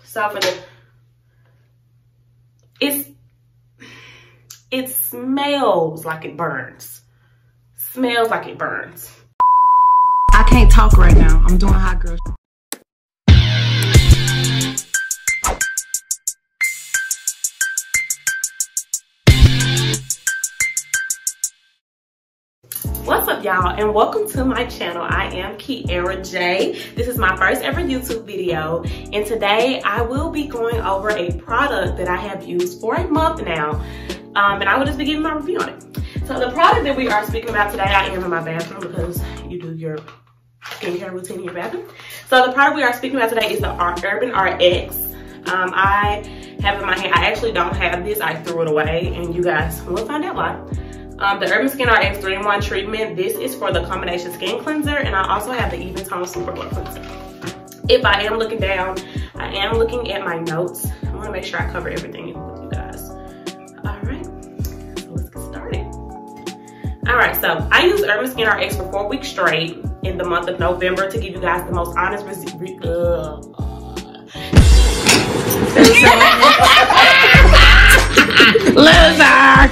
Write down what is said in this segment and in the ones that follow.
So for the, it smells like it burns. Smells like it burns. I can't talk right now. I'm doing hot girl. What's up, y'all, and welcome to my channel. I am Kiara J. This is my first ever YouTube video, and today I will be going over a product that I have used for a month now, and I will just be giving my review on it. So the product that we are speaking about today, I am in my bathroom because you do your skincare routine in your bathroom. So the product we are speaking about today is the Urban RX. I have in my hand, I actually don't have this, I threw it away, and you guys will find out why. The Urban Skinrx 3-in-1 treatment. This is for the combination skin cleanser, and I also have the Even Tone Super Glow Cleanser. If I am looking down, I am looking at my notes. I want to make sure I cover everything with you guys. All right, so let's get started. All right, so I used Urban Skinrx for 4 weeks straight in the month of November to give you guys the most honest loser.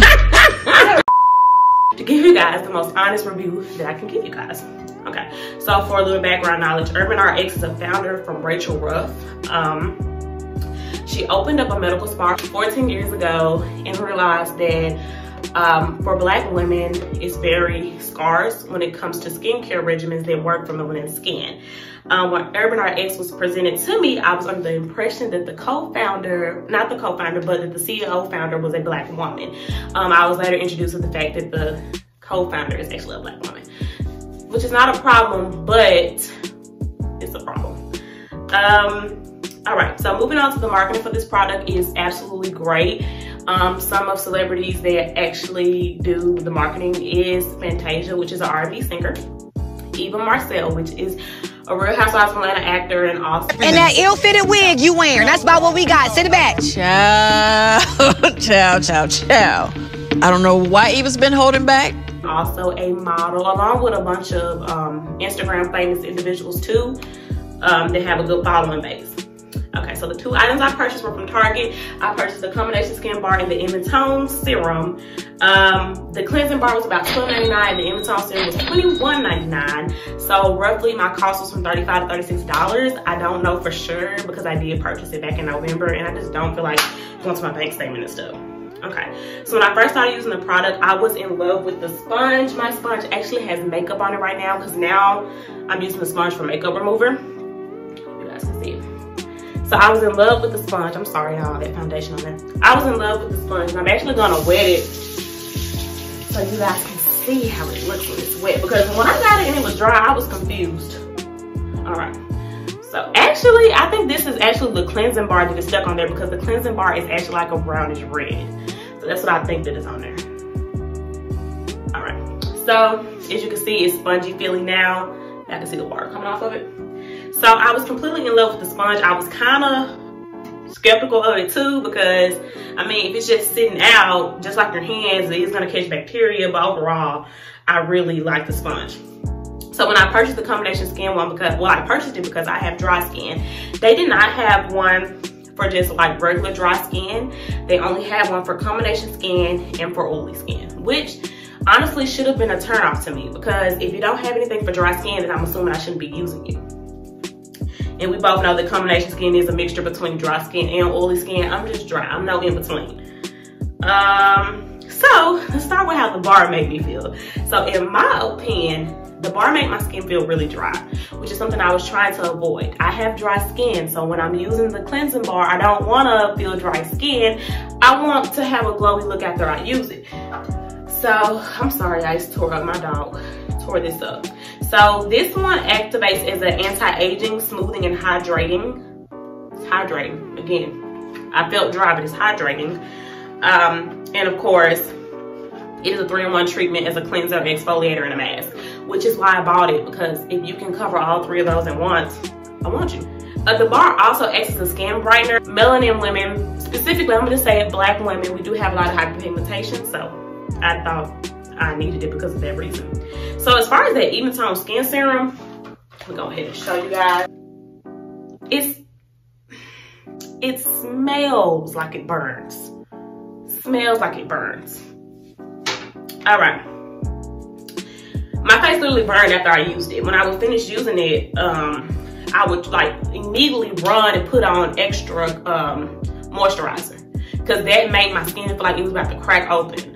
To give you guys the most honest review that I can give you guys. Okay, so for a little background knowledge, Urban RX is a founder from Rachel Ruff. She opened up a medical spa 14 years ago and realized that for Black women, it's very scarce when it comes to skincare regimens that work for melanin skin. When Urban RX was presented to me, I was under the impression that the co-founder, not the co-founder, but that the CEO founder was a Black woman. I was later introduced to the fact that the co-founder is actually a Black woman, which is not a problem, but it's a problem. All right, so moving on to the marketing for this product is absolutely great. Some of celebrities that actually do the marketing is Fantasia, which is an R&B singer. Eva Marcel, which is a Real Housewives of Atlanta actor, and also... And that ill-fitted wig you wearing, that's about what we got. Sit back. Ciao. I don't know why Eva's been holding back. Also a model, along with a bunch of Instagram famous individuals too, that have a good following base. Okay, so the 2 items I purchased were from Target. I purchased the combination skin bar and the Even Tone serum. The cleansing bar was about $12.99 and the Even Tone serum was $21.99. So roughly my cost was from $35 to $36. I don't know for sure because I did purchase it back in November and I just don't feel like going to my bank statement and stuff. Okay, so when I first started using the product, I was in love with the sponge. My sponge actually has makeup on it right now because now I'm using the sponge for makeup remover. You guys can see it. So I was in love with the sponge. I'm sorry, I don't have that foundation on there. I was in love with the sponge, and I'm actually gonna wet it so you guys can see how it looks when it's wet. Because when I got it and it was dry, I was confused. All right. So actually, I think this is actually the cleansing bar that is stuck on there because the cleansing bar is actually like a brownish red. So that's what I think that is on there. All right. So as you can see, it's spongy feeling now. I can see the water coming off of it. So I was completely in love with the sponge. I was kind of skeptical of it too because, I mean, if it's just sitting out, just like your hands, it's gonna catch bacteria, but overall, I really like the sponge. So when I purchased the combination skin one, because, well, I purchased it because I have dry skin. They did not have one for just like regular dry skin. They only had one for combination skin and for oily skin, which honestly should have been a turn off to me because if you don't have anything for dry skin, then I'm assuming I shouldn't be using it. And we both know that combination skin is a mixture between dry skin and oily skin. I'm just dry, I'm no in between. So let's start with how the bar made me feel. So in my opinion, the bar made my skin feel really dry, which is something I was trying to avoid. I have dry skin, so when I'm using the cleansing bar, I don't want to feel dry skin. I want to have a glowy look after I use it. So I'm sorry, I just tore up my dog, tore this up. So this one activates as an anti-aging, smoothing, and hydrating. It's hydrating, again. I felt dry, but it's hydrating. And of course, it is a 3-in-1 treatment as a cleanser, exfoliator, and a mask, which is why I bought it, because if you can cover all 3 of those at once, I want you. The bar also acts as a skin brightener. Melanin women, specifically, I'm gonna say Black women, we do have a lot of hyperpigmentation, so I thought I needed it because of that reason. So as far as that Even Tone skin serum, I'm gonna go ahead and show you guys. it smells like it burns. Smells like it burns. All right. My face literally burned after I used it. When I was finished using it, I would like immediately run and put on extra moisturizer, because that made my skin feel like it was about to crack open.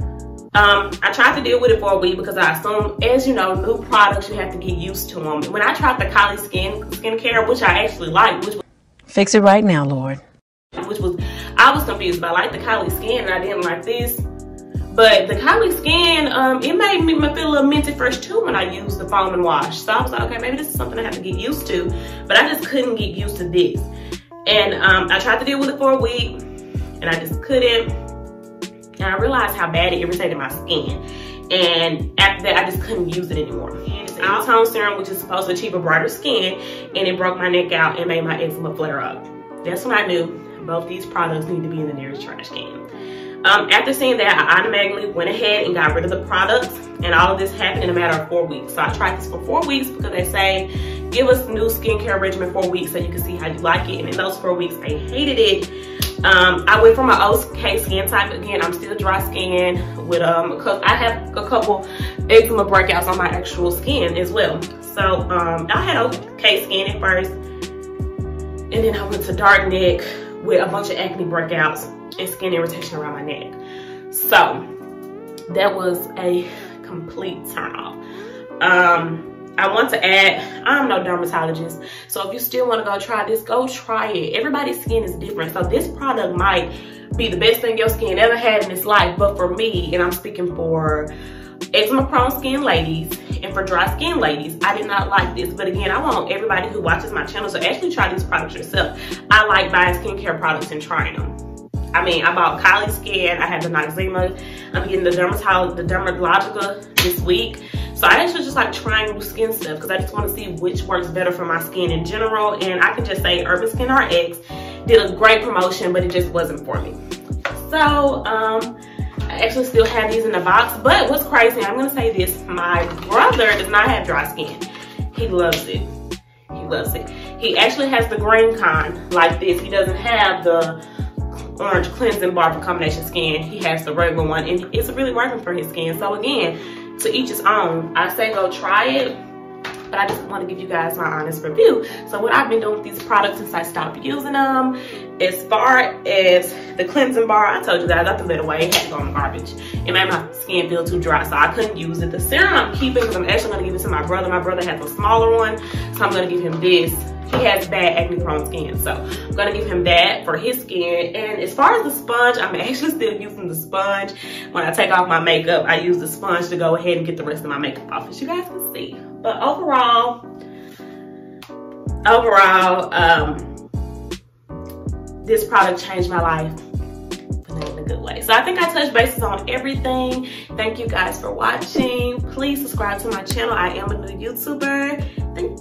I tried to deal with it for a week because I assumed, as you know, new products, you have to get used to them. When I tried the Kylie skincare, which I actually liked, which was, Fix it right now, Lord. I was confused about. I liked the Kylie skin and I didn't like this. But the Kylie skin, it made me feel a little minty fresh too when I used the foam and wash. So I was like, okay, maybe this is something I have to get used to. But I just couldn't get used to this. And I tried to deal with it for a week and I just couldn't. And I realized how bad it irritated my skin. And after that, I just couldn't use it anymore. And it's an all-tone serum, which is supposed to achieve a brighter skin. And it broke my neck out and made my eczema flare up. That's when I knew both these products need to be in the nearest trash can. After seeing that, I automatically went ahead and got rid of the products, and all of this happened in a matter of 4 weeks. So I tried this for 4 weeks because they say, give us new skincare regimen 4 weeks so you can see how you like it. And in those 4 weeks, I hated it. I went from an okay skin type. Again, I'm still dry skin with, because I have a couple eczema breakouts on my actual skin as well. So I had okay skin at first, and then I went to dark neck with a bunch of acne breakouts and skin irritation around my neck. So that was a complete turn off. I want to add, I'm no dermatologist, so if you still want to go try this, go try it. Everybody's skin is different, so this product might be the best thing your skin ever had in its life, but for me, and I'm speaking for eczema prone skin ladies and for dry skin ladies, I did not like this. But again, I want everybody who watches my channel to actually try these products yourself. I like buying skincare products and trying them. I mean, I bought Kylie Skin, I had the Noxzema, I'm getting the Dermatologica this week. So I actually just like trying new skin stuff because I just want to see which works better for my skin in general. And I can just say Urban Skinrx did a great promotion, but it just wasn't for me. So I actually still have these in the box. But what's crazy, I'm going to say this, my brother does not have dry skin. He loves it. He loves it. He actually has the green kind like this. He doesn't have the orange cleansing bar for combination skin. He has the regular one, and it's really working for his skin. So again, to each his own. I say go try it, but I just want to give you guys my honest review. So what I've been doing with these products since I stopped using them, as far as the cleansing bar, I told you guys I threw that away. It had to go in the garbage. It made my skin feel too dry, so I couldn't use it. The serum I'm keeping because I'm actually going to give it to my brother. My brother has a smaller one, so I'm going to give him this. He has bad acne prone skin, so I'm gonna give him that for his skin. And as far as the sponge, I'm actually still using the sponge. When I take off my makeup, I use the sponge to go ahead and get the rest of my makeup off, as you guys can see. But overall, this product changed my life, but not in a good way. So I think I touched bases on everything. Thank you guys for watching. Please subscribe to my channel. I am a new YouTuber. Thank you.